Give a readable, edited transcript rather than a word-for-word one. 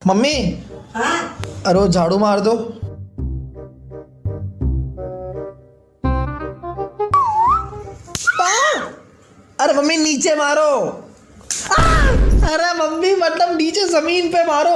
Mummy. हाँ। अरे वो झाड़ू मार दो। अरे मम्मी नीचे मारो। अरे मम्मी मतलब नीचे जमीन पे मारो।